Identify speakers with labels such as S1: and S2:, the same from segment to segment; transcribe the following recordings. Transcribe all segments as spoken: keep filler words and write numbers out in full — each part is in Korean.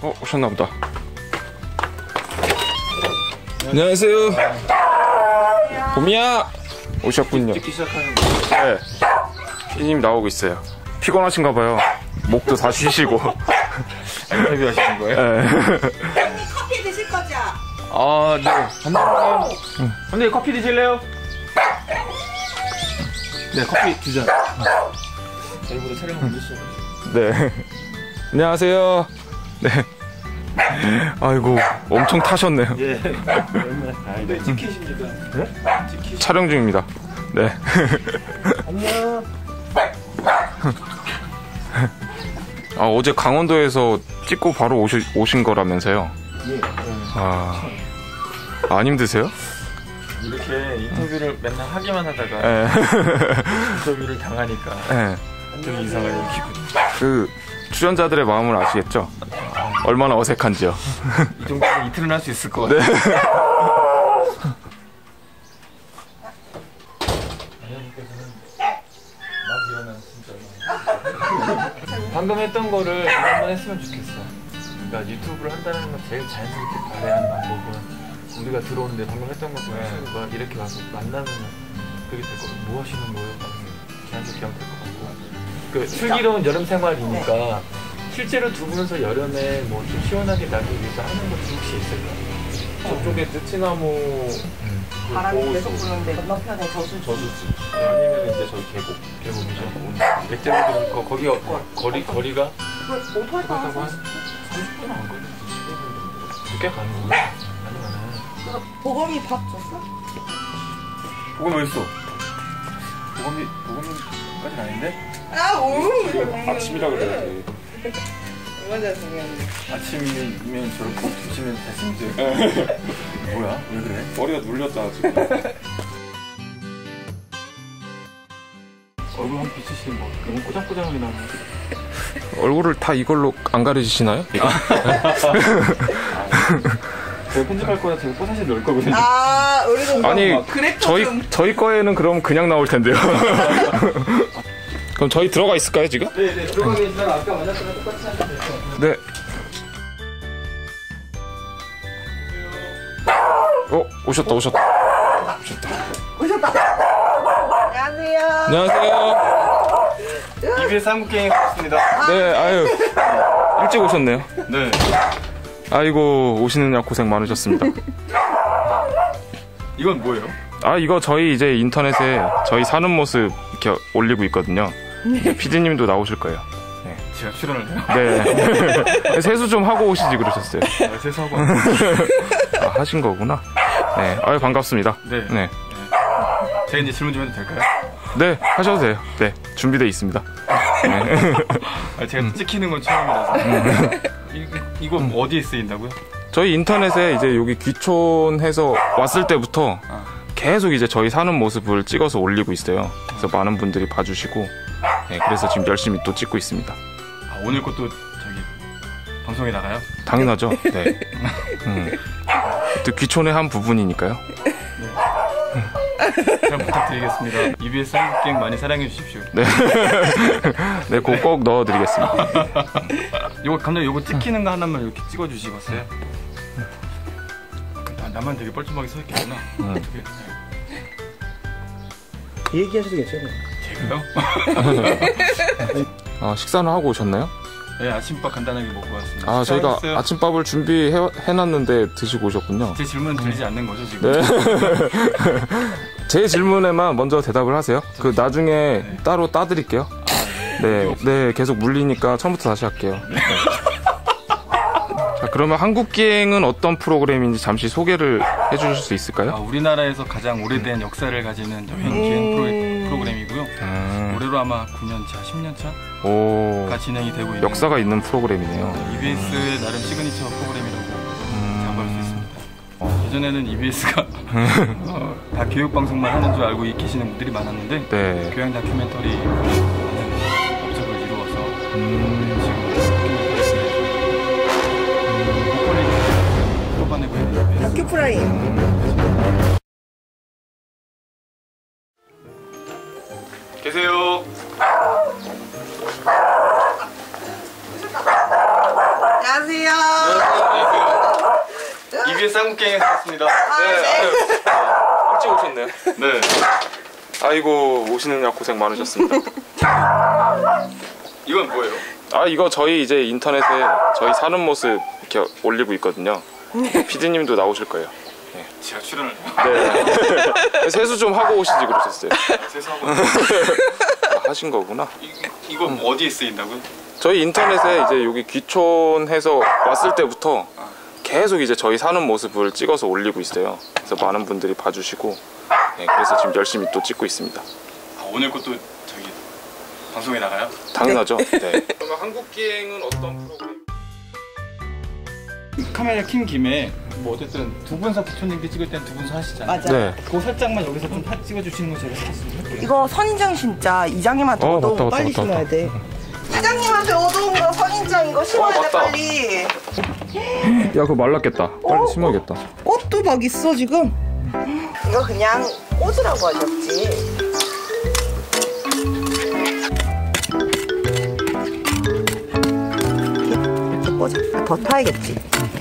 S1: 어, 오셨나보다. 안녕하세요. 봄이야. 오셨군요.
S2: 찍기 시작하는 거.
S1: 네. 피디님 나오고 있어요. 피곤하신가봐요. 목도 다 쉬시고.
S2: 인터뷰 하시는 거예요?
S1: 네.
S3: 커피 드실 거죠?
S2: 아, 네. 감사합니다. 선생님 커피 드실래요? 네, 커피 두 잔. 저희보다 촬영 먼저 시작하죠.
S1: 네. 안녕하세요. 네. 아이고, 엄청 타셨네요.
S2: 예. 아, 네, 찍히십니까? 네? 찍히.
S1: 촬영 중입니다. 네.
S2: 안녕.
S1: 아, 어제 강원도에서 찍고 바로 오시, 오신 거라면서요?
S2: 예.
S1: 아, 안 힘드세요?
S2: 이렇게 인터뷰를 맨날 하기만 하다가
S1: 네.
S2: 인터뷰를 당하니까
S1: 네.
S2: 좀 이상해요, 기분이.
S1: 그 출연자들의 마음을 아시겠죠? 얼마나 어색한지요.
S2: 이 정도면 이틀은 할 수 있을 것 같아요.
S1: 네.
S2: 방금 했던 거를 한번 했으면 좋겠어. 그러니까 유튜브를 한다는 건 제일 자연스럽게 발휘하는 방법은 우리가 들어오는데 방금 했던 거 보면 뭐 이렇게 와서 만나면 그게 될 거고 뭐 하시는 거예요? 자연스럽게 하면 될 것 같고 그 슬기로운 여름 생활이니까 실제로 두 분이서 여름에 뭐 좀 시원하게 나기 위해서 하는 것도 혹시 있을까요?
S1: 저쪽에 느티나무
S2: 음.
S3: 바람이 계속 부는데 건너편에 저수지.
S1: 저수지.
S2: 아니면 이제 저희 계곡 계곡이죠. 백제로드 거 거기 어, 거리 거리가
S3: 그 오토바이가 한
S2: 그렇다고 한 삼십 분은 안 걸리지. 십오 분 정도. 꽤 가는구나. 많이 가네.
S3: 보검이 밥 줬어?
S2: 보검 어디 있어? 보검이 보검까지는 아닌데?
S3: 아, 오!
S1: 아침이라 그래야지.
S3: 얼마나 중요한데.
S2: 아침이면 저렇게 드시면 됐습니다. 뭐야? 왜 그래?
S1: 머리가 눌렸잖아, 지금.
S2: 얼굴 한 비치시는 거 너무 꼬장꼬장하게 나오네.
S1: 얼굴을 다 이걸로 안 가려지시나요? 이거?
S2: 제가 편집할 거라 제가 뽀사시 넣을 거거든요.
S3: 아, 우리도
S1: 아니,
S3: 그래프
S1: 저희,
S3: 좀.
S1: 저희 거에는 그럼 그냥 나올 텐데요. 그럼 저희 들어가 있을까요, 지금?
S2: 네네 들어가 계시면 아까 만났던 거 똑같이 하면 돼요.
S1: 네. 어, 오셨다, 오셨다.
S3: 오셨다. 안녕하세요.
S1: 안녕하세요.
S2: 이비에스 한국게임 왔습니다.
S1: 네, 아유. 일찍 오셨네요.
S2: 네.
S1: 아이고, 오시느냐 고생 많으셨습니다.
S2: 이건 뭐예요?
S1: 아, 이거 저희 이제 인터넷에 저희 사는 모습 이렇게 올리고 있거든요. 피디님도 나오실 거예요.
S2: 제가 출연을 해요?
S1: 네. 세수 좀 하고 오시지 그러셨어요.
S2: 아, 세수하고
S1: 아, 하신 거구나. 네. 아유, 반갑습니다.
S2: 네.
S1: 네.
S2: 제가 이제 질문 좀 해도 될까요?
S1: 네, 하셔도 돼요. 네. 준비되어 있습니다. 네.
S2: 아, 제가 찍히는 건 처음이라서. 이, 이거 어디에 쓰인다고요?
S1: 저희 인터넷에 이제 여기 귀촌해서 왔을 때부터
S2: 아.
S1: 계속 이제 저희 사는 모습을 찍어서 올리고 있어요. 그래서 많은 분들이 봐주시고, 네, 그래서 지금 열심히 또 찍고 있습니다.
S2: 아, 오늘 것도 저기 방송에 나가요?
S1: 당연하죠. 네. 음. 또 귀촌의 한 부분이니까요.
S2: 잘 부탁드리겠습니다. 이비에스 한국게임 많이 사랑해 주십시오.
S1: 네. 네, 그거 꼭 넣어드리겠습니다.
S2: 이거 감독님 이거 찍히는 거 하나만 이렇게 찍어 주시겠어요? 나, 나만 되게 뻘쭘하게 서 있겠구나.
S1: 음.
S2: 어떻게?
S4: 얘기하셔도 괜찮아요.
S2: 제가요?
S1: 아, 식사는 하고 오셨나요?
S2: 네, 아침밥 간단하게 먹고 왔습니다.
S1: 아, 저희가
S2: 식사하셨어요?
S1: 아침밥을 준비해놨는데 드시고 오셨군요.
S2: 제 질문 들리지 않는 거죠 지금?
S1: 네. 제 질문에만 먼저 대답을 하세요. 그 나중에
S2: 네.
S1: 따로 따드릴게요. 네, 네, 계속 물리니까 처음부터 다시 할게요. 자, 그러면 한국기행은 어떤 프로그램인지 잠시 소개를 해주실 수 있을까요?
S2: 아, 우리나라에서 가장 오래된 역사를 가지는 여행 기행 프로, 프로그램이고요.
S1: 음,
S2: 올해로 아마 구 년 차, 십 년 차가
S1: 오,
S2: 진행이 되고 있는
S1: 역사가 있는 프로그램이네요.
S2: 이비에스의 나름 시그니처 프로그램이라고
S1: 음,
S2: 자부할 수 있습니다. 예전에는 이비에스가 어, 다 교육방송만 하는 줄 알고 계시는 분들이 많았는데
S1: 네.
S2: 교양 다큐멘터리 하는 업적을 이루어서
S1: 음,
S2: 지금 다큐멘터리 뽑아내고 있는
S3: 다큐 프라임.
S2: 계세요.
S3: 안녕하세요.
S2: 이비에스 한국갱에서 왔습니다.
S3: 아, 네.
S1: 일찍 오셨네요.
S2: 네.
S1: 아이고 오시느냐 고생 많으셨습니다.
S2: 이건 뭐예요?
S1: 아 이거 저희 이제 인터넷에 저희 사는 모습 이렇게 올리고 있거든요. 피디님도 나오실 거예요.
S2: 제가 출연을
S1: 네. 세수 좀 하고 오시지 그러셨어요.
S2: 세수하고
S1: 아, 하신 거구나.
S2: 이, 이거 어디에 쓰인다고요?
S1: 저희 인터넷에 이제 여기 귀촌해서 왔을 때부터 계속 이제 저희 사는 모습을 찍어서 올리고 있어요. 그래서 많은 분들이 봐주시고, 네, 그래서 지금 열심히 또 찍고 있습니다.
S2: 아, 오늘 것도 저기 방송에 나가요?
S1: 당연하죠. 네. 그러면 한국기행은 어떤 프로그램?
S2: 카메라 킨 김에 뭐 어쨌든 두 분서 부처님께 찍을 땐 두 분서 하시잖아요.
S3: 맞아.
S1: 네.
S2: 그거 살짝만 여기서 좀 파- 찍어주시는 거 제가 하겠습니다.
S3: 이거 선인장 진짜 이장님한테
S1: 어,
S3: 얻어오고
S1: 맞다, 맞다,
S3: 빨리
S1: 맞다,
S3: 심어야
S1: 맞다.
S3: 돼. 이장님한테 얻어온 거 선인장 이거 심어야
S1: 어,
S3: 돼
S1: 맞다.
S3: 빨리.
S1: 야 그거 말랐겠다. 빨리 심어야겠다.
S3: 꽃도 막 있어 지금. 이거 그냥 꽂으라고 하셨지. 이렇게 꽂아. 아, 더 타야겠지.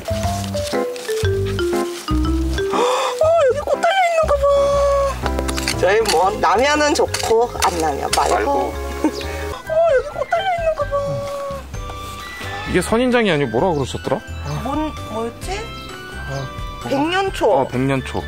S3: 어 여기 꽃 달려 있는 거 봐. 저희 뭐 나면은 좋고 안 나면 말고.
S1: 말고.
S3: 어 여기 꽃 달려 있는 거 봐.
S1: 이게 선인장이 아니고 뭐라 그러셨더라?
S3: 뭔 뭐였지? 백년초.
S1: 아 백년초.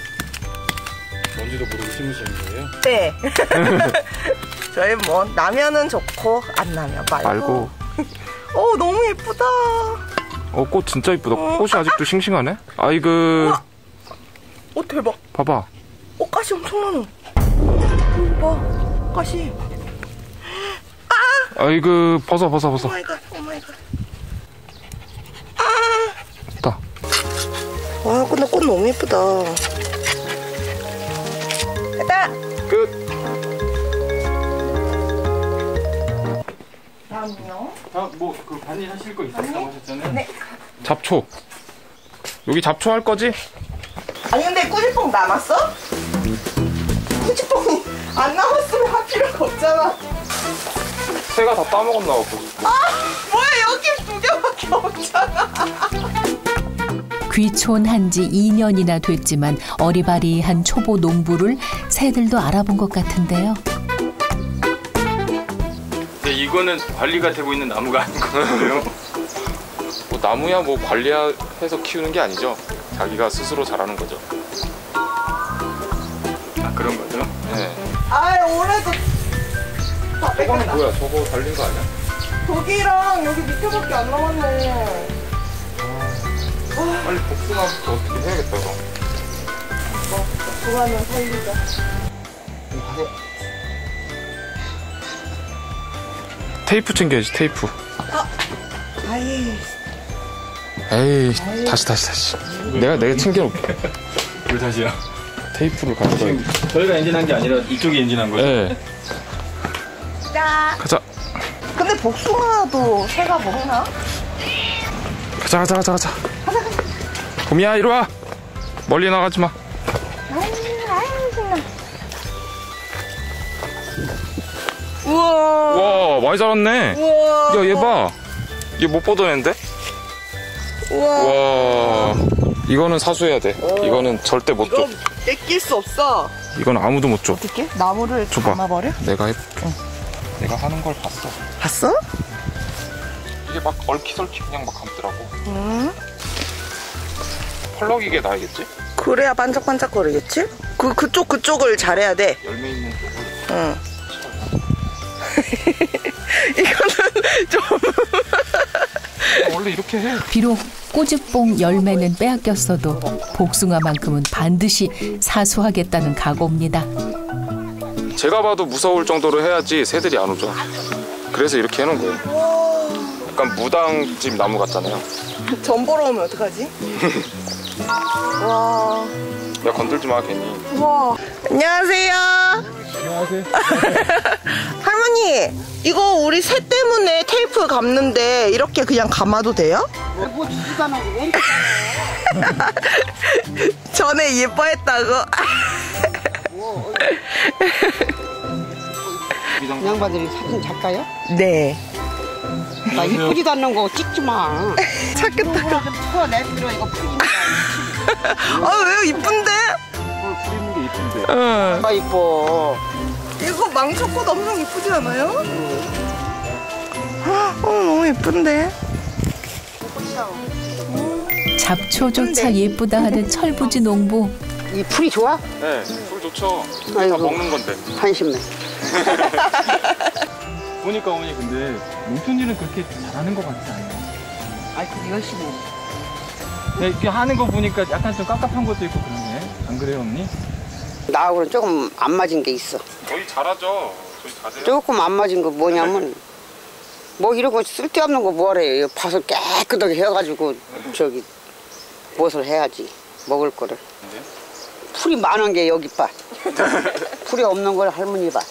S2: 뭔지도 모르고 심으시는 거예요?
S3: 네. 저희 뭐 나면은 좋고 안 나면 말고.
S1: 말고.
S3: 어 너무 예쁘다.
S1: 어 꽃 진짜 이쁘다.
S3: 어.
S1: 꽃이 아직도 싱싱하네. 아이고.
S3: 우와. 어 대박.
S1: 봐봐.
S3: 어 가시 엄청 많아. 봐 가시.
S1: 아이고 벗어 벗어 벗어.
S3: 오 마이 갓. 오 마이 갓.
S1: 됐다.
S3: 와 근데 꽃 너무 예쁘다. 됐다.
S1: 끝.
S3: 다음요.
S2: 아뭐그 반일 하실 거 있었다고 하셨잖아요.
S3: 네.
S1: 잡초. 여기 잡초 할 거지?
S3: 아니 근데 꾸지뽕 남았어? 꾸지뽕이 안 남았으면 할 필요가 없잖아.
S1: 새가 다 따먹었나 봐.
S3: 아 뭐야 여기 두 개밖에 없잖아.
S4: 귀촌한 지 이 년이나 됐지만 어리바리한 초보 농부를 새들도 알아본 것 같은데요.
S2: 근데 이거는 관리가 되고 있는 나무가 아닌 거예요.
S1: 뭐 나무야 뭐 관리해서 키우는 게 아니죠. 자기가 스스로 자라는 거죠.
S2: 아 그런 거죠?
S1: 네.
S3: 아 올해도 다
S1: 저거는
S3: 뺏겼다.
S1: 뭐야? 저거 달린 거 아니야?
S3: 저기랑 여기 밑에밖에 안 남았네.
S1: 빨리 복숭아부터 어떻게 해야겠다 이거.
S3: 뭐 좋아하면 살리자.
S1: 테이프 챙겨야지 테이프.
S3: 아이
S1: 에이 다시 다시 다시. 내가 내가 챙겨놓을게.
S2: 뭘 다시요?
S1: 테이프를 가져가야 돼.
S2: 저희가 엔진한 게 아니라 이쪽이 엔진한 거예요?
S1: 네.
S3: 자.
S1: 가자.
S3: 근데 복숭아도 새가 먹나?
S1: 가자 가자 가자 가자. 봄이야 이리 와. 멀리 나가지 마.
S3: 우와.
S1: 와 많이 자랐네.
S3: 우와.
S1: 야 얘 봐. 얘 못 보던 앤데?
S3: 우와.
S1: 와 이거는 사수해야 돼. 이거는 절대 못 줘.
S3: 이거 뺏길 수 없어.
S1: 이건 아무도 못 줘.
S3: 어떻게? 나무를
S1: 줘봐.
S3: 감아버려?
S1: 내가 해볼게. 내가 하는 걸 봤어.
S3: 봤어?
S1: 이게 막 얼키설키 그냥 막 감더라고.
S3: 응.
S1: 펄럭이게 나야겠지?
S3: 그래야 반짝반짝거리겠지? 그 그쪽 그쪽을 잘해야 돼.
S1: 열매 있는 쪽을.
S3: 응. 이거는 좀.
S1: 원래 이렇게 해.
S4: 비록 꼬집뽕 열매는 빼앗겼어도 복숭아만큼은 반드시 사수하겠다는 각오입니다.
S1: 제가 봐도 무서울 정도로 해야지 새들이 안 오죠. 그래서 이렇게 해놓은 거예요. 약간 무당집 나무 같잖아요.
S3: 전 보러 오면 어떡하지? 와.
S1: 야 건들지 마 괜히.
S3: 와. 안녕하세요.
S1: 안녕하세요.
S3: 할머니, 이거 우리 새 때문에 테이프 감는데 이렇게 그냥 감아도 돼요?
S5: 뭐 주지도 않고 왜
S3: 전에 예뻐했다고.
S5: 양반들이 사진 작가요?
S3: 네.
S5: 나 이쁘지도 않는 거 찍지 마.
S3: 찾겠다.
S5: 쳐 내밀어 이거 풀인다.
S3: 아 왜요? 이쁜데?
S1: 뿌리는 게 이쁜데.
S3: 응.
S5: 아 이뻐.
S3: 이거 망초꽃 엄청 이쁘지 않아요? 어 너무 예쁜데?
S4: 잡초조차 예쁘다 하는 철부지 농부.
S5: 이 풀이 좋아?
S1: 네, 풀 좋죠.
S5: 아이고.
S1: 다 먹는 건데.
S5: 한심해.
S2: 보니까 어머니 근데 농촌 일은 그렇게 잘하는 것 같지 않아요?
S5: 아 근데 열심히.
S2: 네, 이렇게 하는 거 보니까 약간 좀 깝깝한 것도 있고 그러네. 안 그래요, 언니?
S5: 나하고는 조금 안 맞은 게 있어.
S1: 저희 잘하죠. 저희 잘해요.
S5: 조금 안 맞은 거 뭐냐면 뭐 이런 거 쓸데없는 거 뭐래. 밭을 깨끗하게 해가지고 저기 무엇을 해야지. 먹을 거를.
S1: 네?
S5: 풀이 많은 게 여기 봐. 풀이 없는 걸 할머니 봐.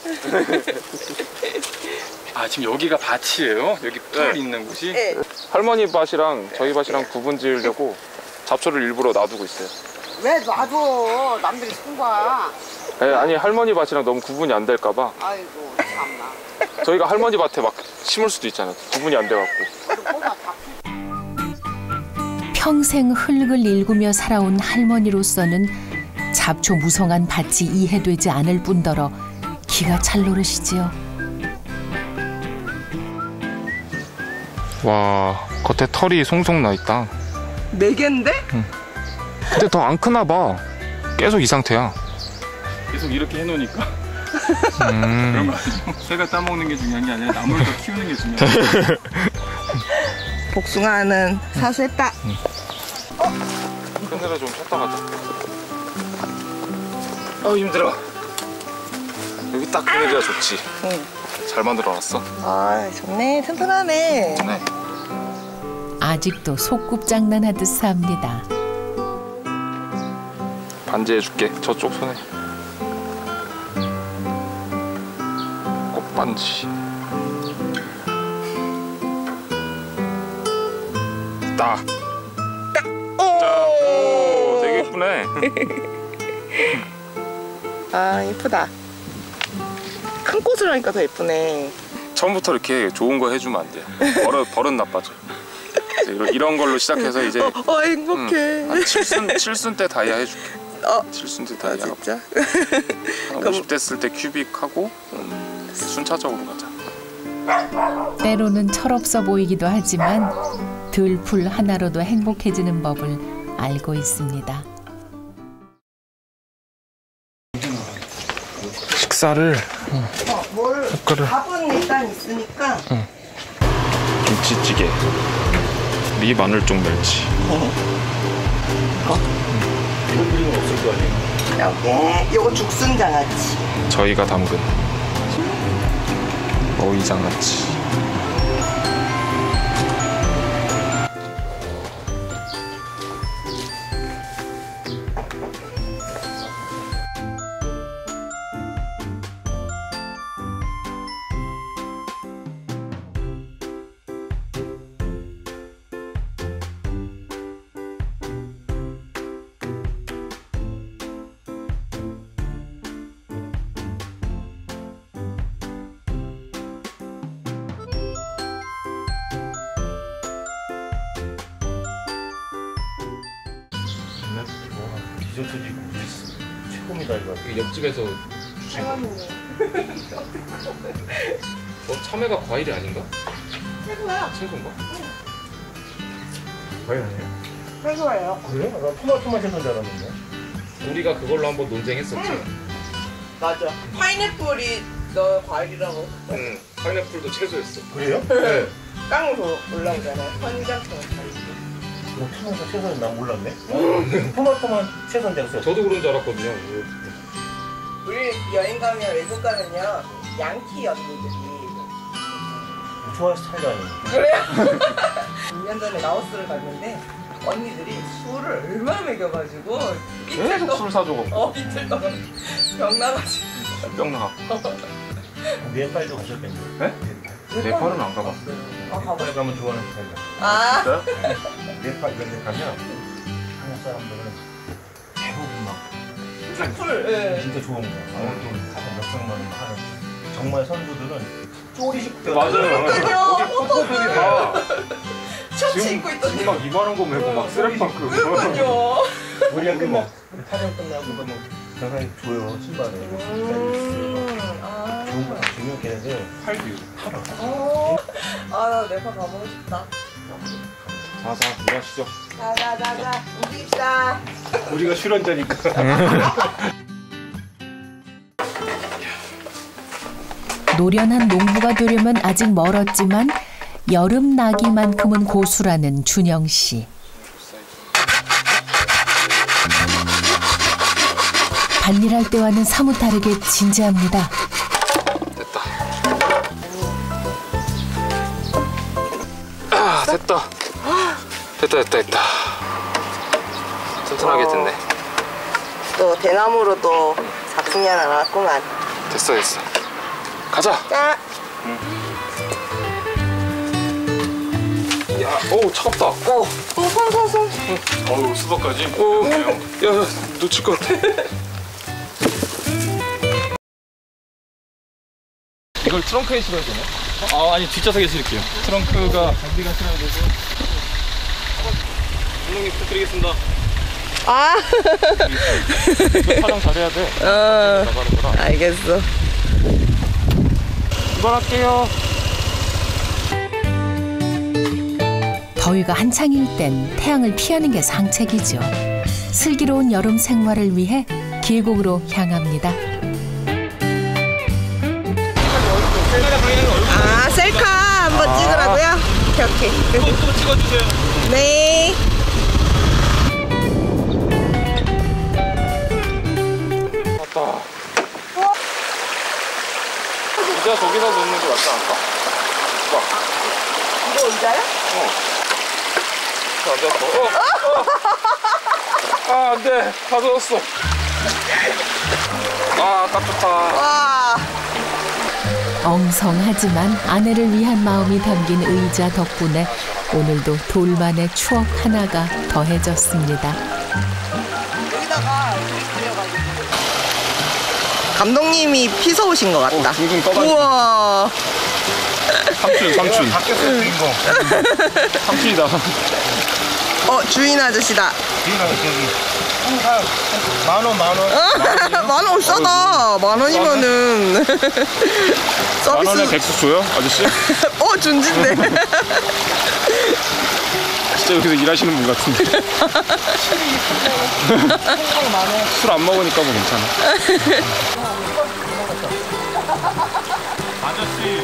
S2: 아, 지금 여기가 밭이에요? 여기 풀
S1: 네.
S2: 있는 곳이?
S3: 네.
S1: 할머니 밭이랑 저희 밭이랑 구분 지으려고 잡초를 일부러 놔두고 있어요.
S5: 왜 놔둬? 남들이 쓴 거야.
S1: 네, 아니 할머니 밭이랑 너무 구분이 안 될까 봐
S5: 아이고 참나.
S1: 저희가 할머니 밭에 막 심을 수도 있잖아요. 구분이 안 돼갖고.
S5: 뭐가 다
S4: 평생 흙을 일구며 살아온 할머니로서는 잡초 무성한 밭이 이해되지 않을 뿐더러 기가 찰 노릇이지요.
S1: 와, 겉에 털이 송송 나 있다.
S3: 네 개인데?
S1: 근데 더 안 크나 봐. 계속 이 상태야.
S2: 계속 이렇게 해놓으니까
S1: 음.
S2: 새가 따먹는 게 중요한 게 아니라 나무를 더 키우는 게 중요해요.
S3: 복숭아는 사수했다.
S1: 큰일에 좀 쉬었다 가자. 아 힘들어. 여기 딱 분위기가 좋지.
S3: 응.
S1: 잘 만들어놨어.
S3: 아 좋네. 튼튼하네.
S1: 네.
S4: 아직도 소꿉장난하듯 삽니다.
S1: 반지해줄게. 저쪽 손에. 꽃반지. 딱. 오, 되게 예쁘네.
S3: 아 이쁘다. 큰 꽃을 하니까 더 예쁘네.
S1: 처음부터 이렇게 좋은 거 해주면 안 돼요. 버릇, 버릇 나빠져. 이제 이런, 이런 걸로 시작해서 이제
S3: 어, 어 행복해.
S1: 음, 한 칠순, 칠순 때 다이아 해줄게.
S3: 어.
S1: 칠순 때
S3: 아
S1: 다이아 하고
S3: 진짜?
S1: 한 오십 됐을 때 큐빅 하고 음, 순차적으로 가자.
S4: 때로는 철없어 보이기도 하지만 들풀 하나로도 행복해지는 법을 알고 있습니다.
S1: 식사를
S3: 어, 뭘
S1: 그래.
S3: 밥은 일단 있으니까.
S1: 김치찌개, 미 마늘종 멸치.
S3: 여기 요거 죽순장아찌.
S1: 저희가 담근 어이장아찌.
S6: 디저트도 있고 최고입니다 이거.
S2: 옆집에서 주신 거. 어, 참외가 과일이 아닌가?
S3: 최고야.
S2: 채소인가?
S6: 과일 아니에요?
S3: 최고예요.
S6: 그래요? 나 토마토만 해서 줄 알았는데.
S2: 우리가 그걸로 한번 논쟁했었지.
S3: 맞아. 파인애플이 너 과일이라고.
S2: 응. 파인애플도 채소였어.
S6: 그래요?
S2: 네.
S3: 깡으로 올라오잖아요. 현장처럼 과일.
S6: 뭐 토마토 채소는 난 몰랐네. 토마토만 채소인 줄 알았어요.
S2: 저도 그런 줄 알았거든요.
S3: 우리 여행 가면 외국 가면요 양키 언니들이
S6: 좋아할 스타일 아니에요.
S3: 그래요? 이 년 전에 라오스를 갔는데 언니들이 술을 얼마나 먹여가지고
S1: 계속 술 사주고
S3: 어 이틀 동안 병 나가지고
S1: 병 나갖고.
S6: 네팔도 가셨겠네요.
S1: 네? 네팔은 안 가봤어.
S3: 아 가봐.
S6: 네팔 가면 좋아하는 스타일이야.
S3: 아
S1: 진짜요?
S6: 네팔 이런 데 가면 한국 사람들은 대부분 막
S3: 풀 예.
S6: 진짜 좋은 거. 아무튼 가서 몇백만 원 하는 정말 선수들은 쪼리식 들
S2: 맞아요.
S3: 그러니까요.
S2: 포토들이 다
S3: 셔츠
S2: 지금,
S3: 입고 있던데.
S2: 지금 막 이만한 거 메고 막 쓰레기만큼.
S3: 그러니까요.
S6: 우리가 끝나 촬영 끝나고 그러면 전화해 줘요 신발을.
S3: 음, 아.
S6: 좋은 거 중요한 게 아니라
S2: 팔비.
S3: 어. 아, 나 네팔 가보고 싶다.
S2: 자자 일하시죠.
S3: 자자자자 움직입시다.
S6: 우리가 출연자니까.
S4: 노련한 농부가 되려면 아직 멀었지만 여름 나기만큼은 고수라는 준영 씨. 밭일할 때와는 사뭇 다르게 진지합니다.
S1: 됐다. 아 됐다. 됐다 됐다 됐다. 튼튼하게 됐네.
S3: 또 대나무로도 작품이 하나 나왔구만.
S1: 됐어 됐어. 가자.
S3: 자.
S1: 야, 오 차갑다.
S3: 오. 손손손손.
S2: 어우 수박까지.
S1: 오, 야, 야 놓칠 것 같아.
S2: 이걸 트렁크에 실어야 되나? 아 아니 뒷좌석에 실을게요. 트렁크가 장비가 실어야 되고. 감독님 부탁드리겠습니다.
S3: 아.
S2: 이거 촬영 잘해야 돼.
S3: 어.
S2: 나가는 거라.
S3: 알겠어.
S2: 출발할게요.
S4: 더위가 한창일 땐 태양을 피하는 게 상책이죠. 슬기로운 여름 생활을 위해 계곡으로 향합니다.
S3: 아, 셀카 한번 찍으라고요? 오케이, 오케이.
S2: 또 찍어주세요.
S3: 네.
S1: 맞다. 의자 저기다 놓는 게 맞지 않을까? 봐.
S3: 이거 의자야?
S1: 안 됐어. 어, 어. 아, 안 돼. 다 젖었어. 아, 깝좋다.
S3: 와.
S4: 엉성하지만 아내를 위한 마음이 담긴 의자 덕분에 오늘도 돌만의 추억 하나가 더해졌습니다.
S3: 여기다가 그려가지고. 감독님이 피서 오신 것 같다.
S1: 오, 둥둥 떠가지고.
S3: 우와.
S1: 삼촌, 삼촌.
S6: 바뀌었어 주인공.
S1: 삼촌이다.
S3: 어, 주인 아저씨다.
S6: 주인공 저기 항상 만원 만원.
S3: 만 원 싸다. 만 원이면은
S1: 만 원에
S3: 서비스.
S1: 백숙 줘요, 아저씨?
S3: 어, 준진데.
S1: 진짜 여기서 일하시는 분 같은데. 술 안 먹으니까 뭐 괜찮아.
S2: 아저씨.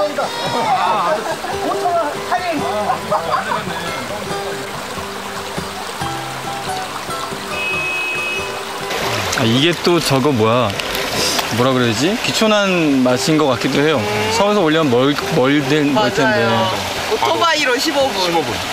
S7: 아, 이게 또 저거 뭐야 뭐라 그래야지? 귀촌한 맛인 것 같기도 해요. 서울에서 올려면 멀, 멀, 멀 텐데.
S3: 맞아요. 오토바이로 십오 분.
S1: 십오 분.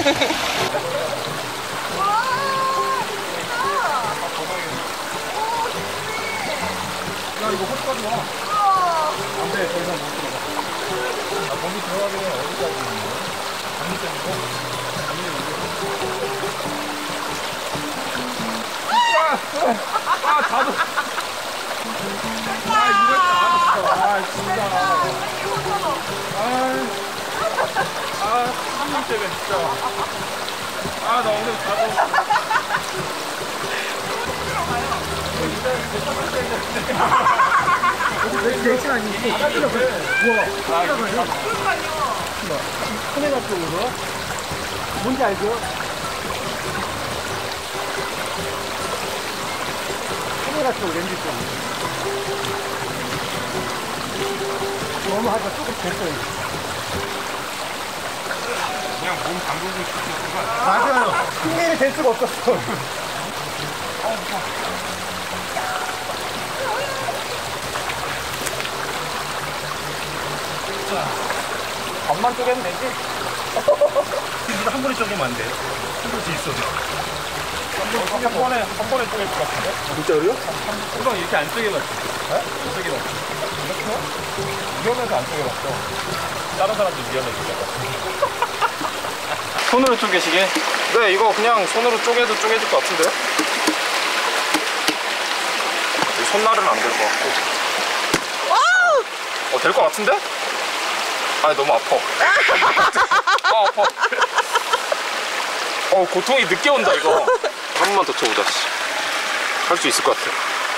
S2: 아 나 오늘 가도.
S6: 뭔지 알죠? 카메라 쪽 렌즈 쪽. 너무 하다 조금 됐어요.
S2: 그냥 몸 담그고 싶은 거
S6: 맞아요. 흉내를 댈 수가 없었어.
S2: 밥만 쪼개면 되지?
S6: 이거 한 번에 쪼개면 안 돼. 한 번씩 있어.
S2: 한 번에 한 번에 쪼갤 것 같은데?
S6: 진짜로요?
S2: 금방 이렇게 안 쪼개봤지? 네? 안 쪼개봤지? 이렇게? 위험해서 안 쪼개봤어. 다른 사람들 위험해지잖아.
S7: 손으로 쪼개시게?
S1: 네, 이거 그냥 손으로 쪼개도 쪼개질 것 같은데요? 손날은 안 될 것 같고. 어, 될 것 같은데? 아 너무 아파. 아 아파. 어 고통이 늦게 온다 이거. 한 번만 더 쳐보자. 할 수 있을 것 같아.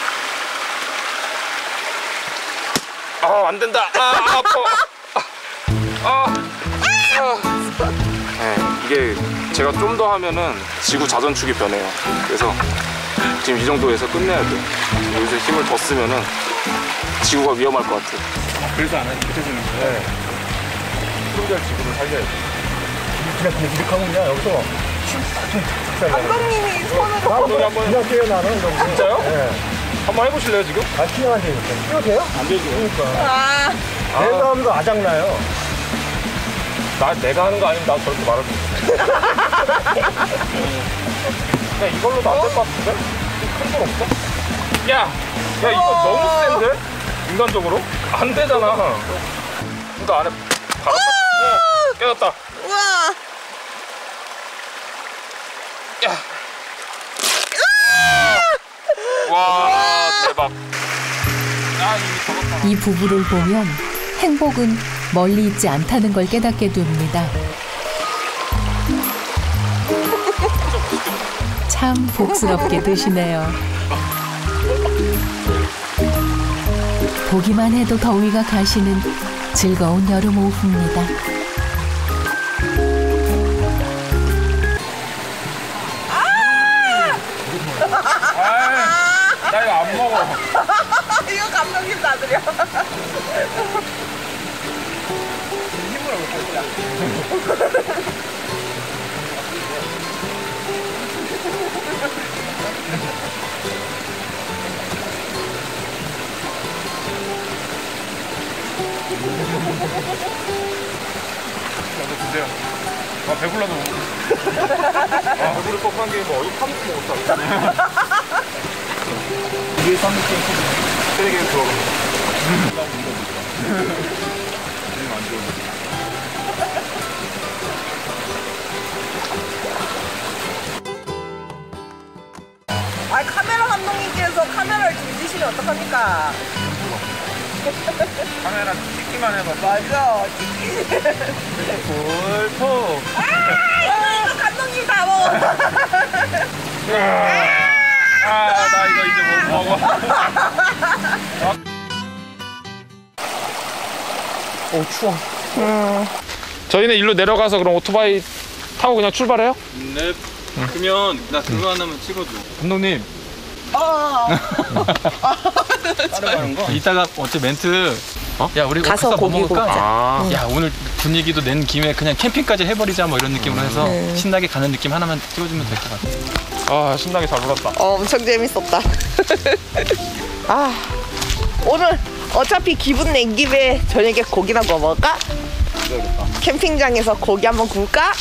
S1: 아 안 된다. 아 아파. 아. 아. 네, 이게 제가 좀 더 하면은 지구 자전축이 변해요. 그래서 지금 이 정도에서 끝내야 돼. 여기서 힘을 더 쓰면은 지구가 위험할 것 같아.
S2: 그래서 안 하니까 해주는 거예요?
S6: 네. 프로절 지구를 살려야 돼. 그냥 그냥 이렇게 하고 그냥 여기서
S3: 감독님이 손으로
S1: 감독님 한번
S6: 그냥 뛰어나는 거.
S1: 진짜요?
S6: 네.
S1: 한번 해보실래요 지금?
S6: 아, 뛰어야 되니까. 뛰어도 돼요?
S1: 안 되죠.
S6: 그러니까.
S3: 아,
S6: 내가 하면 거 아작나요.
S1: 나 내가 하는 거 아니면 나도 저렇게 말할 수 있어. 그냥 이걸로도 안 될 것 같은데? 큰 건 없어? 야, 야 이거 너무 센데? 인간적으로? 안 되잖아. 이거 안에 바로 어, 깨졌다.
S3: 우와.
S1: 야. 와 대박. 아 이미 잡았다.
S4: 이 부부를 보면 행복은 멀리 있지 않다는 걸 깨닫게 됩니다. 참 복스럽게 드시네요. 보기만 해도 더위가 가시는 즐거운 여름 오후입니다.
S1: 나 이거 안 먹어.
S3: 이거 감독님 놔드려.
S1: 이거 드세요. 아 배불러도 못 먹어. 아 배부를 법한 게 뭐 어디 파묵 먹었다. 이게 삼겹살 쓰레기에 들어가. 안 좋은데.
S3: 아, 카메라 감독님께서 카메라를 뒤지시면 어떡합니까?
S1: 카메라 찍기만 해봐.
S3: 맞아, 찍기.
S1: 볼토.
S3: 아, 이거 감독님 다 먹어.
S1: 아, 나 이거 이제 못 먹어. 오, 추워. 저희는 일로 내려가서 그럼 오토바이 타고 그냥 출발해요?
S7: 네. 그러면 나 그거 하나만 찍어줘.
S1: 감독님.
S3: 어.
S7: 따라가는 거? 이따가 어째 멘트. 어? 야 우리
S3: 가서
S7: 뭐
S3: 고기
S7: 먹을까?
S3: 굽자.
S1: 아,
S7: 야 오늘 분위기도 낸 김에 그냥 캠핑까지 해버리자 뭐 이런 느낌으로 해서
S3: 네.
S7: 신나게 가는 느낌 하나만 찍어주면 될 것 같아.
S1: 아 신나게 잘 놀았다.
S3: 어, 엄청 재밌었다. 아, 오늘 어차피 기분 낸 김에 저녁에 고기나 구워 먹을까? 캠핑장에서 고기 한번 구울까?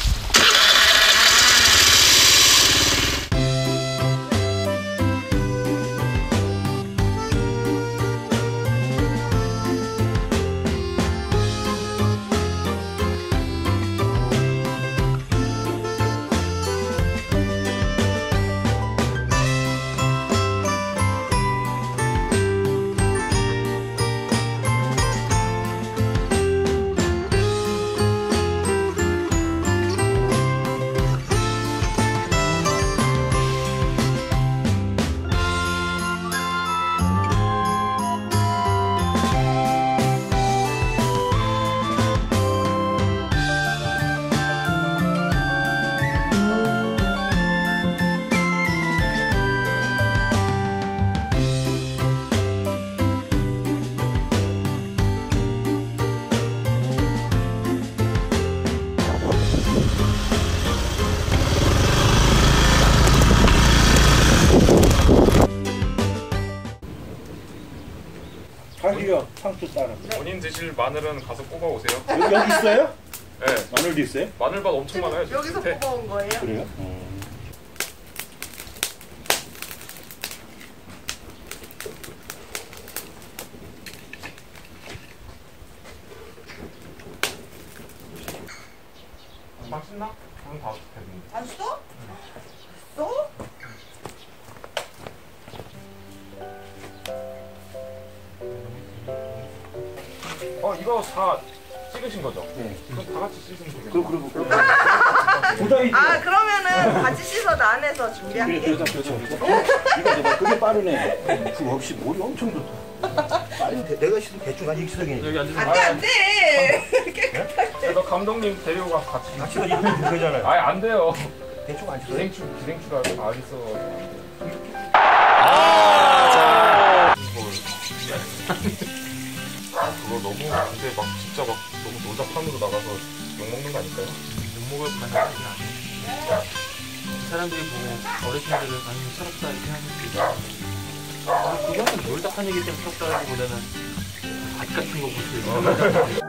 S6: 사실요, 상추 쌀은.
S1: 본인 드실 마늘은 가서 뽑아 오세요.
S6: 여기, 여기 있어요?
S1: 네.
S6: 마늘도 있어요?
S1: 마늘밭 엄청 많아요. 지금
S3: 여기서
S1: 밑에.
S3: 뽑아온 거예요?
S6: 그래요?
S1: 맛있나? 저는 다 됐는데.
S3: 안 써? 써?
S1: 어 이거 다 찍으신 거죠? 네. 그럼 다 같이 씻으면 되겠다.
S6: 그럼 그럼 그럼. 부담이
S3: 아 그러면은 같이 씻어도 안에서 준비할게.
S6: 그렇죠 그렇죠. 이거 봐 그게 빠르네. 그 없이 머리 엄청 좋다. 빨리 대- 내가 씻으면 대충 가지 익숙해.
S1: 여기 앉으세요.
S3: 안돼 안돼.
S1: 아, 너 감독님 데리고 가서 같이.
S6: 같이 가지 이러면 되잖아요.
S1: 아예 안 돼요.
S6: 대충 안 씻어요?
S1: 기생충 기생충가 다 있어. 아 그거 너무 근데 막 진짜 막 너무 놀자판으로 나가서 욕 먹는 거 아닐까요?
S2: 못 먹을 만한 하진 않아요. 사람들이 보고 어르신들은 아니 서럽다 이렇게 하는데 아, 그거는 놀다 한 얘기 때문에 서럽다기보다는 밭 같은 거 보시고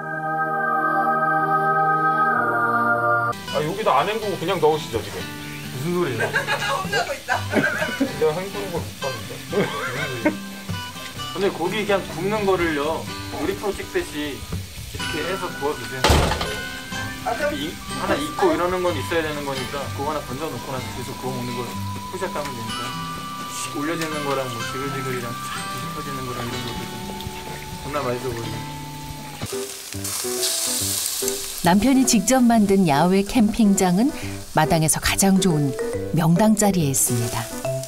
S1: 아 여기다 안 헹구고 그냥 넣으시죠 지금.
S2: 무슨 소리예요?
S3: 혼나고 있다.
S1: 내가 헹구는 걸 못 봤는데.
S2: 근데 고기 그냥 굽는 거를요 요리 프로 찍듯이 이렇게 해서 구워주세요.
S3: 아 그럼
S2: 이, 하나 익고 이러는 건 있어야 되는 거니까 그거 하나 건져 놓고 나서 계속 구워 먹는 걸 후샷 가면 되니까 씩 올려지는 거랑 뭐 지글지글이랑 쫙 뒤집어지는 거랑 이런 것도 좀 겁나 맛있어 보이네.
S4: 남편이 직접 만든 야외 캠핑장은 마당에서 가장 좋은 명당 자리에 있습니다.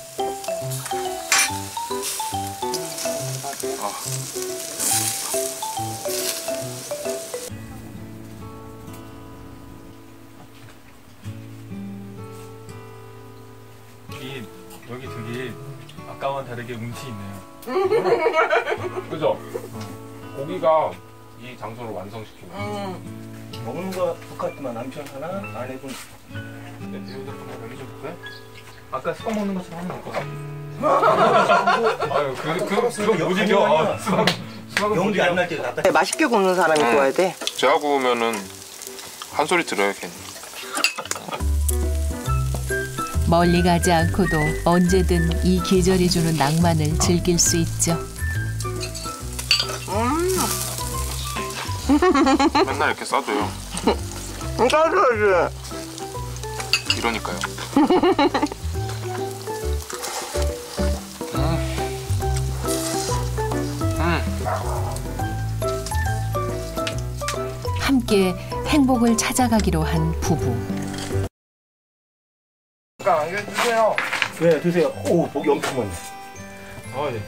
S2: 이 여기 되게 아까와는 다르게 운치 있네요.
S1: 그죠? 고기가 이 장소를 완성시키는.
S3: 음.
S6: 먹는 거 똑같지만 남편 하나 아내분
S2: 근데 배우들 한번 여기 좀 볼까요? 아까 수박 먹는 것처럼 하면 될 것 같아요.
S1: 아유 그, 그,
S6: 수박
S1: 그건 못 이겨.
S6: 영양이야.
S1: 아, 수박, 수박은 못
S6: 연기
S1: 이겨.
S6: 안 날 때 낫다.
S3: 네, 맛있게 굽는 사람이 구워야 돼.
S1: 제가 구우면은 한 소리 들어요 괜히.
S4: 멀리 가지 않고도 언제든 이 계절이 주는 낭만을 즐길 수 있죠.
S1: 맨날 이렇게 싸줘요.
S3: 싸줘야지.
S1: 이러니까요.
S4: 함께 행복을 찾아가기로 한 부부.
S3: 잠깐 안겨주세요.
S6: 네 드세요. 오 고기 엄청 많네.
S1: 아 예.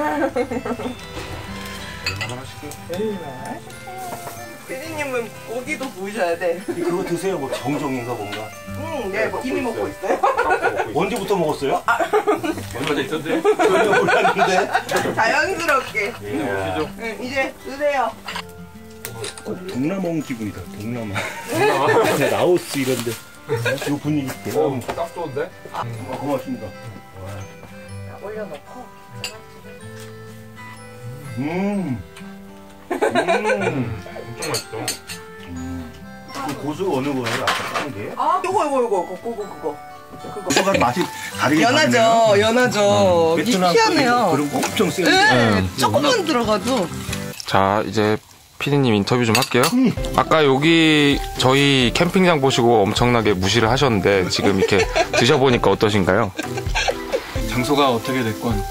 S3: 피디님은 고기도 구우셔야 돼.
S6: 그거 드세요. 뭐 정정인가 뭔가.
S3: 응, 네, 뭐 이미 먹고 있어요.
S6: 언제부터 먹었어요?
S2: 얼마 있던데?
S6: 전혀 몰랐는데.
S3: 자연스럽게.
S6: 예.
S3: 응, 이제 드세요.
S6: 꼭 동남아 온 기분이다. 동남아. 동남아. 라오스 이런데. 이 분위기 대박.
S1: 딱 좋은데?
S6: 아, 고맙습니다.
S3: 올려놓고.
S6: 음. 음.
S1: 엄청 맛있죠?
S6: 그 고수 어느 거예요? 아까 딴 게?
S3: 아, 요거 요거 요거 그거 그거 그거. 그거.
S6: 고수가 맛이 다르게
S3: 연하죠,
S6: 다르네요.
S3: 연하죠. 이게
S6: 베트남
S3: 희한해요.
S6: 그런 거 엄청 센데.
S3: 네, 조금만 들어가도.
S1: 자 이제 피디님 인터뷰 좀 할게요. 아까 여기 저희 캠핑장 보시고 엄청나게 무시를 하셨는데 지금 이렇게 드셔보니까 어떠신가요?
S7: 장소가 어떻게 됐건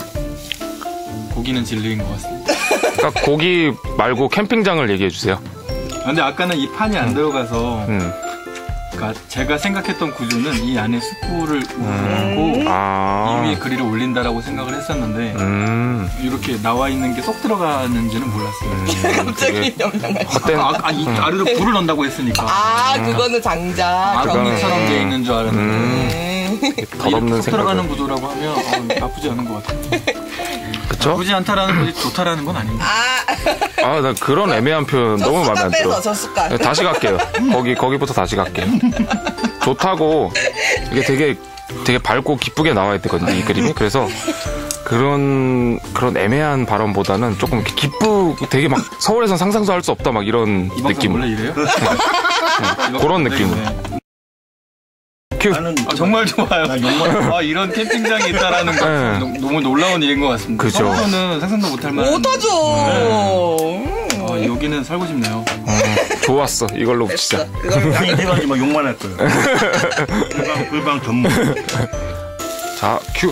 S7: 고기는 진리인 것 같습니다.
S1: 그러니까 고기 말고 캠핑장을 얘기해 주세요.
S7: 근데 아까는 이 판이 안 들어가서
S1: 음.
S7: 그러니까 제가 생각했던 구조는 이 안에 숯불을 놓고
S1: 아.
S7: 이 위에 그릴을 올린다라고 생각을 했었는데
S1: 음.
S7: 이렇게 나와 있는 게 쏙 들어가는지는 몰랐어요.
S3: 갑자기 영향을.
S1: 헛된
S7: 아, 아, 이 아래로 불을 넣는다고 했으니까
S3: 아, 그거는 장작.
S7: 아, 병처럼
S3: 그러네.
S7: 돼 있는 줄 알았는데
S1: 음. 덧없는
S7: 쏙 들어가는
S1: 생각을.
S7: 구조라고 하면 어, 나쁘지 않은 것 같아요.
S1: 그쵸?
S7: 나쁘지 않다라는 거지 좋다라는 건 아닙니다.
S3: 아,
S1: 아, 나 그런 애매한 표현
S3: 저
S1: 너무 마음에
S3: 숟갈
S1: 안 들어.
S3: 빼서 저 숟갈.
S1: 네, 다시 갈게요. 거기 거기부터 다시 갈게요. 좋다고 이게 되게 되게 밝고 기쁘게 나와야 되거든요, 이 그림이. 그래서 그런 그런 애매한 발언보다는 조금 이렇게 기쁘 되게 막 서울에선 상상도 할 수 없다 막 이런
S7: 이 방송
S1: 느낌.
S7: 원래 이래요?
S1: 그런 느낌으로. 큐.
S6: 나는
S7: 아, 정말 좋아요.
S6: 나 욕만
S7: 아, 이런 캠핑장이 있다라는 거
S1: 네.
S7: 너무, 너무 놀라운 일인 것 같습니다.
S1: 그죠.
S7: 서울로는 상상도 못할 만한.
S3: 못하죠. 음.
S7: 아, 여기는 살고 싶네요.
S1: 어, 좋았어. 이걸로 붙이자.
S3: 이걸
S6: 아니 대박이지 마 욕만 할 거예요. 불방 불방 전문.
S1: 자, 큐.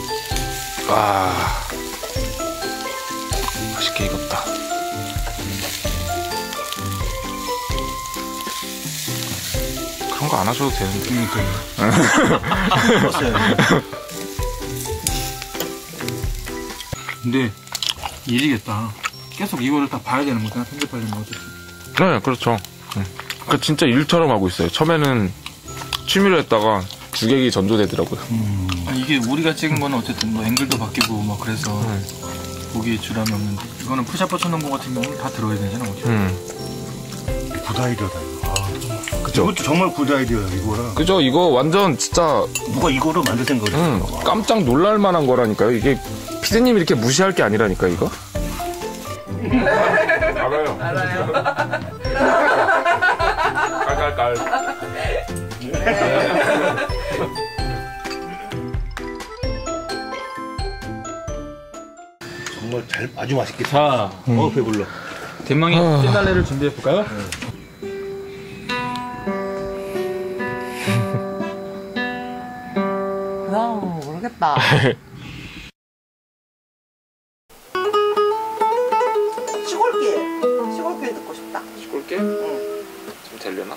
S1: 와. 맛있게 익었다. 거 안 하셔도 되는데.
S2: 근데 일이겠다. 계속 이거를 다 봐야 되는 거잖아. 편집하려면 어쨌든.
S1: 네, 그렇죠. 응. 그러니까 진짜 일처럼 하고 있어요. 처음에는 취미로 했다가 주객이 전조되더라고요.
S2: 음. 아니, 이게 우리가 찍은 거는 어쨌든 뭐 앵글도 바뀌고 막 그래서 음. 보기에 주람이 없는데 이거는 푸샵 붙여놓은 거 같은 경우는 다 들어야 되잖아.
S1: 음.
S6: 굿 아이디어다 이거. 아,
S1: 그죠?
S6: 이것도 정말 굿 아이디어야 이거라.
S1: 그죠? 이거 완전 진짜
S6: 누가 이거로 만들 생각을
S1: 응,
S6: 했어.
S1: 깜짝 놀랄 만한 거라니까요. 이게 피디님이 이렇게 무시할 게 아니라니까 이거. 알아요. 알아요. 깔깔깔.
S6: 정말 잘 아주 맛있게.
S2: 자,
S6: 어 배불러.
S2: 대망의 찐달래를 준비해 볼까요?
S3: 아, 모르겠다. 시골길. 시골길 듣고 싶다.
S1: 시골게? 응. 좀 되려나?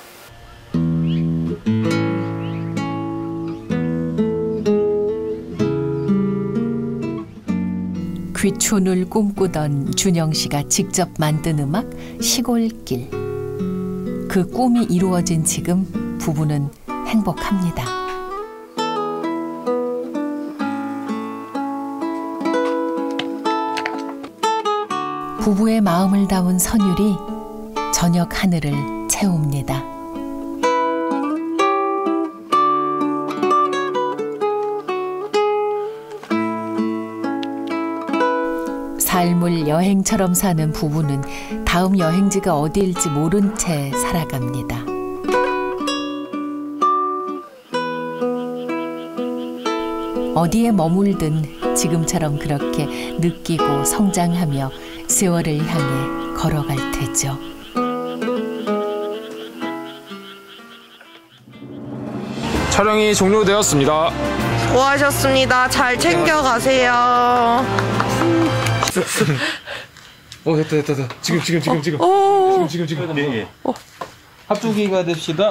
S4: 귀촌을 꿈꾸던 준영 씨가 직접 만든 음악 시골길. 그 꿈이 이루어진 지금 부부는 행복합니다. 부부의 마음을 담은 선율이 저녁 하늘을 채웁니다. 삶을 여행처럼 사는 부부는 다음 여행지가 어디일지 모른 채 살아갑니다. 어디에 머물든 지금처럼 그렇게 느끼고 성장하며 세월을 향해 걸어갈 테죠.
S1: 촬영이 종료되었습니다.
S3: 수고하셨습니다. 잘 챙겨가세요.
S2: 어 됐다 됐다 됐다. 지금 지금 지금 지금
S3: 오.
S2: 지금 지금 지금.
S6: 예, 예.
S2: 합두기가 됩시다.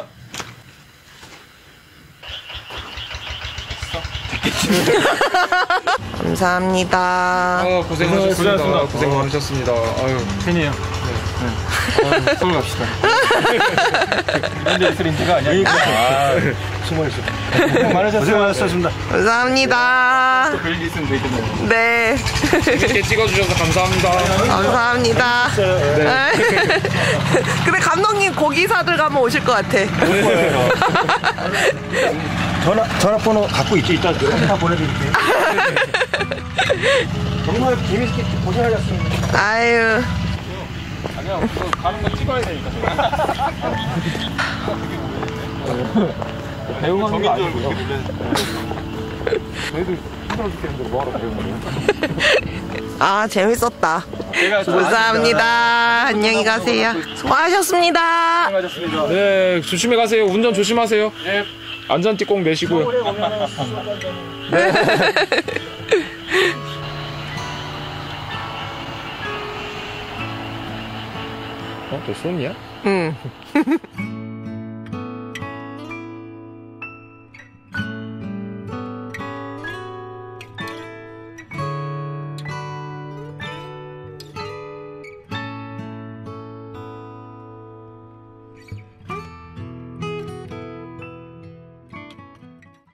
S3: 감사합니다.
S1: 아, 고생하셨습니다.
S2: 고생하셨습니다.
S1: 고생 많으셨습니다. 아유.
S2: 팬이에요. 네. 네. 서울 갑시다. 현재 스린트가 아니야.
S6: 아, 정말
S2: 고생 많으셨어요.
S6: 고생 많으셨습니다.
S3: 감사합니다.
S2: 별일 있으면 되겠네요.
S3: 네.
S1: 재밌게 찍어주셔서 감사합니다.
S3: 감사합니다. 네. 근데 감독님 고기사들 가면 오실 것 같아.
S6: 전화 전화번호 갖고 있지. 이따 다 보내드릴게요. 정말 재밌게 고생하셨습니다.
S3: 아유.
S2: 아니야, 그거 가는 거 찍어야 되니까. 배우 가는 거 아니고요. 저희도 힘들어 죽겠는데 뭐하러 배우는 거예요?
S3: 아, 재밌었다. 감사합니다. 안녕히 가세요. 수고하셨습니다.
S2: 고생하셨습니다.
S1: 네, 조심히 가세요. 운전 조심하세요. 네. 안전띠 꼭 매시고요. 네. 어, 너 손이야?
S3: 응.